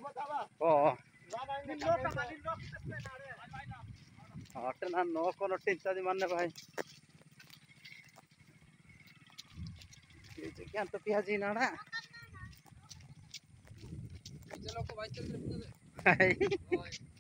Oh. Nah no kono tinta di mana bhai. Ini kya to pihaji nana. चलो को भाई चल